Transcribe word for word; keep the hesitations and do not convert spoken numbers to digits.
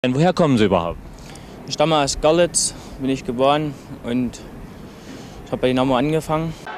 Woher kommen Sie überhaupt? Ich stamme aus Görlitz, bin ich geboren und ich habe bei Dynamo angefangen.